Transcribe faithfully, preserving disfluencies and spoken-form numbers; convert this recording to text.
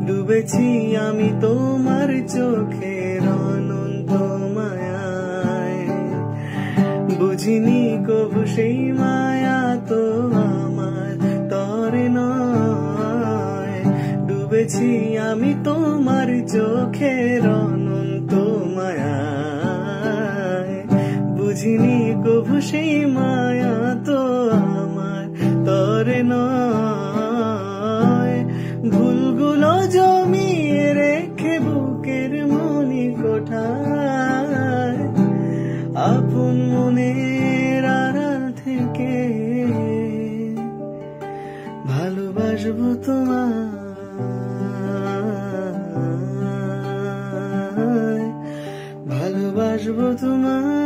ডুবেছি আমি তোমার চোখের অনন্ত মায়ায়, বুঝিনি কবু সেই মায়া তো আমার তরে নয়। ডুবেছি আমি তোমার চোখের অনন্ত মায়ায়, বুঝিনি কবু সেই মায়া তো আমার তরে নয়। ভুলগুলো জমিয়ে রেখে বুকের মনি কোঠায়, আপন মনের আড়াল থেকে ভালোবাসবো তোমায়, ভালোবাসবো তোমায়।